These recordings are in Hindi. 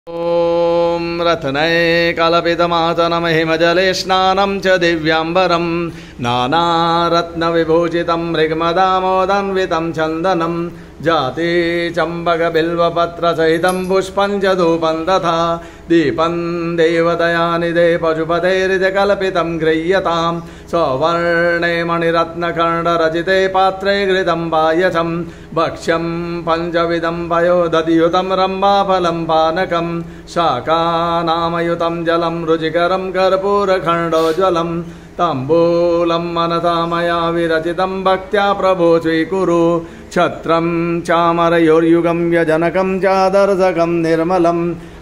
ॐ रत्नै कल्पितमासनं हिमजले स्नानं च दिव्याम्बरं नानारत्नविभूषितं मृगमदामोदन्वितं चन्दनं जाति चम्पकबिल्वपत्रसहितं पुष्पं च धूपं तथा दीपं देवदयानिधे पशुपतेर्कल्पितं गृह्यतां सवर्णे मणिरत्नकर्णरचिते पात्रे घृतं पायसं भक्ष्यं पञ्चविधं पयोदधियुतं रम्भाफलं पानकं शाकानामयुतं जलं रुचिकरं कर्पूरखण्डोज्ज्वलं ताम्बूलं मनसा मया विरचितं भक्त्या प्रभो स्वीकुरु छत्रं चामरयोर्युगं व्यजनकं चादर्शकं निर्मलं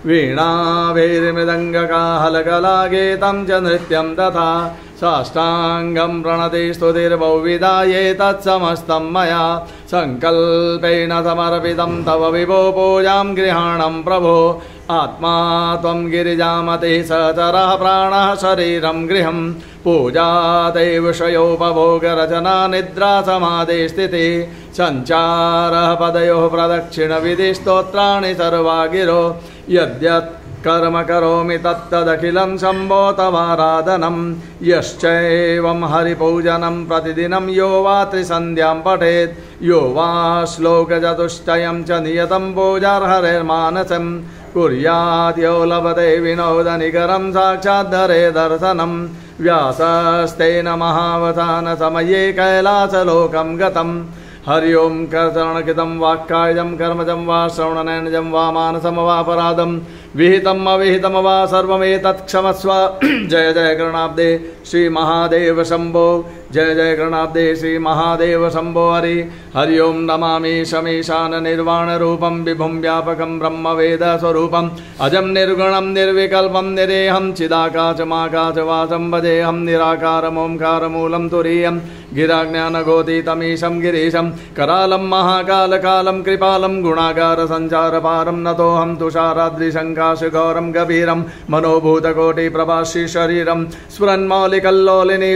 वीणाभैर्मृदङ्गकाहलकलागीतं च नृत्यं तथा साष्टाङ्गं प्रणति स्तुतिर्बहुविधा एतत्समस्तं मया सङ्कल्पेन समर्पितं तव विभो पूजां गृहाणं प्रभो आत्मा त्वं गिरिजामतिः सहचरः प्राणः शरीरं गृहं पूजा ते विषयोपभोगरचना निद्रा समाधिस्थितिः सञ्चारः पदयोः प्रदक्षिणविधिस्तोत्राणि सर्वा गिरो यद्यत् कर्म करोमि तत्तदखिलं शम्भो तवाराधनं यश्चैवं हरिपूजनं प्रतिदिनं यो वा त्रिसन्ध्यां पठेत् यो वा श्लोकचतुष्टयं च नियतं पूजार्हरेर्मानसं कुर्यात् यो लभते विनोदनिकरं साक्षाद्धरे दर्शनं व्यासस्तेन महावसानसमये कैलासलोकं गतं हरि ओं कर्तरणकृतं वाक्कायजं कर्मजं वा श्रवणनयनजं वा मानसं वापराधं विहितम् अविहितं वा सर्वमेतत् क्षमस्व जय जय गणाब्दे श्री महादेव शंभो जय जय गणाब्दे श्री महादेव शंभो हरि ओं नमामि शमीशान निर्वाण रूपं विभुं व्यापकं ब्रह्मवेद स्वरूपं अजं निर्गुणं निर्विकल्पं निरेहं चिदाकाशमाकाशवासं भजेऽहं निराकारं ओंकारमूलं तुरीयं गिराज्ञानगोतीतमीशं गिरीशं करालं महाकालकालं कृपालं गुणागारसञ्चारपारं नतोऽहं तुषाराद्रिशङ्काशगौरं गभीरं मनोभूतकोटिप्रभाषि शरीरं स्फुरन्मौलिकल्लोलिनी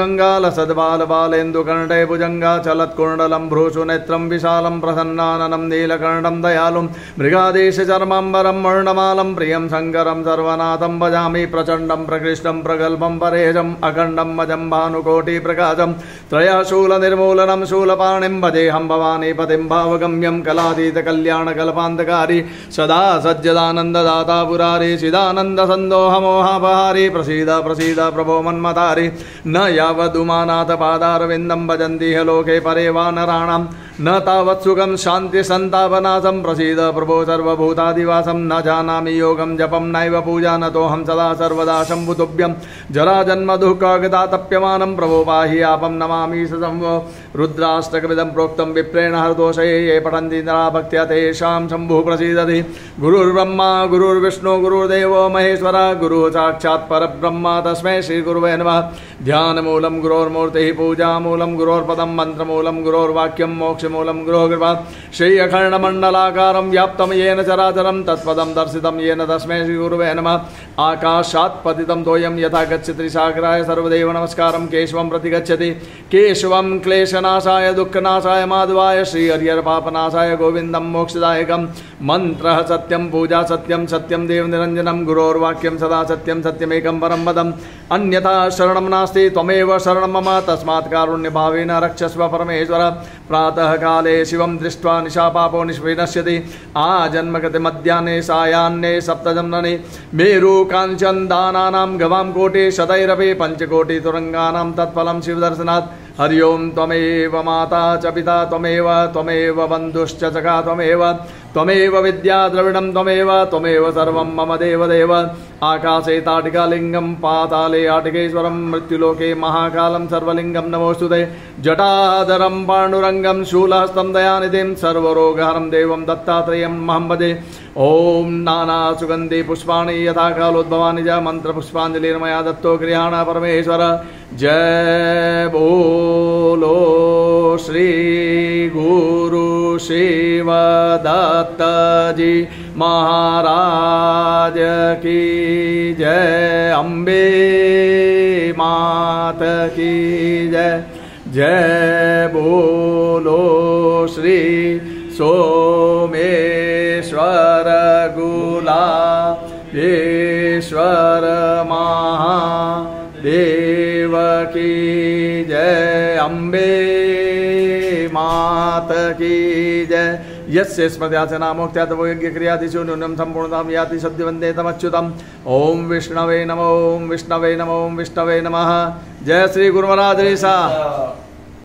चारुगङ्गालसद्बालबालेन्दुकण्ठे भुजङ्गा चलत्कुण्डलं भ्रूषु नेत्रं विशालं प्रसन्नाननं नीलकर्णं दयालुं मृगादेशचर्माम्बरं वर्णमालं प्रियं शङ्करं सर्वनाथं भजामि प्रचण्डं प्रकृष्टं प्रगल्भं परेशम् अखण्डं अजं भानुकोटिप्रकाशं त्रयशूलनिर्मूलनं शूलपाणिं भजेऽहं भवानीपतिं भावगम्यं कलातीतकल्याणकल्पान्तकारी सदा सज्जदानन्ददाता पुरारी चिदानन्दसन्दोहमोहापहारी प्रसीद प्रसीद प्रभो मन्मतारी न यावदुमानाथपादारविन्दं भजन्ति ह्य लोके परे वानराणां न तावत् सुखं शान्तिसन्तापनाशं प्रसीद प्रभो सर्वभूतादिवासं न जानामि योगं जपं नैव पूजा नतोऽहं सदा सर्वदा शम्भुतुभ्यं जराजन्मदुःखगतातप्यमानं प्रभो पाहि आपं नमामि सशम्भो रुद्राष्टकमिदं प्रोक्तं विप्रेण हरदोषे ये पठन्ति नरा भक्त्या तेषां शम्भुः प्रसीदति गुरुर्ब्रह्मा गुरुर्विष्णु गुरुर्देवो महेश्वर गुरुः साक्षात् परब्रह्म तस्मै श्रीगुरुवे नमः ध्यानमूलं गुरोर्मूर्तिः पूजामूलं गुरोर्पदं मन्त्रमूलं गुरोर्वाक्यं मोक्षमूलं गुरोर्कृपा श्री अखण्डमण्डलाकारं व्याप्तं येन चराचरं तत्पदं दर्शितं येन तस्मै श्रीगुरुवे नमः आकाशात् पतितं तोयं यथा गच्छति सागराय सर्वदेव नमस्कारं केशवं प्रति गच्छति केशवं क्लेशनाशाय दुःखनाशाय माधवाय श्रीहरिहरपापनाशाय गोविन्दं मोक्षदायकं मन्त्रः सत्यं पूजा सत्यं सत्यं देवनिरञ्जनं गुरोर्वाक्यं सदा सत्यं सत्यमेकं परं पदम् अन्यथा शरणं नास्ति त्वमेव शरणं मम तस्मात् कारुण्यभावेन रक्षस्व परमेश्वर प्रातः काले शिवं दृष्ट्वा निशापापो निष्विनश्यति आजन्मकृतिमध्याह्ने सायाह्ने सप्तजन्मनि मेरु काञ्चन दानानां गवां कोटि शतैरपि पञ्चकोटितुरङ्गानां तत्फलं शिवदर्शनात् हरि ओं त्वमेव माता च पिता त्वमेव बन्धुश्च सखा त्वमेव विद्या द्रविणं त्वमेव सर्वं मम देवदेव आकाशे ताटिकालिङ्गं पाताले आटिकेश्वरं मृत्युलोके महाकालं सर्वलिङ्गं नमोऽस्तुते जटाधरं पाण्डुरङ्गं शूलहस्तं दयानिधिं सर्वरोगहरं देवं दत्तात्रेयं महं भजे ओं नानासुगन्धि पुष्पाणि यथा कालोद्भवानि च मन्त्रपुष्पाञ्जलिर्मया दत्तो गृहाण परमेश्वर जय बोलो श्री गुरु शिव दत्त जी महाराज की जय अम्बे मात की जय जय बोलो श्री सोमेश्वर रघुलालेश्वर महादेव की जय। अम्बे मात की जय। यस्य स्मृत्यास्य नामोक्त्या तवो यज्ञक्रियादिषु न्यूनं सम्पूर्णतां याति सद्य वन्दे तमच्युतम्। ओम विष्णवे नमो, ओम विष्णवे नमो, ओम विष्णवे नमः। जय श्री गुरु महाराज सा।